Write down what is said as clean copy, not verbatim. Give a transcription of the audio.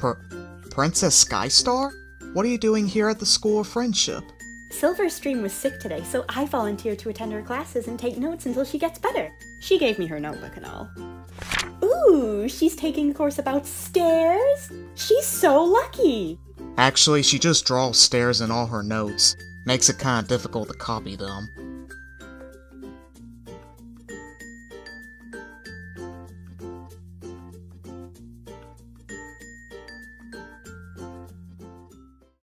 Princess Skystar? What are you doing here at the School of Friendship? Silverstream was sick today, so I volunteered to attend her classes and take notes until she gets better. She gave me her notebook and all. Ooh, she's taking a course about stairs? She's so lucky! Actually, she just draws stairs in all her notes. Makes it kinda difficult to copy them.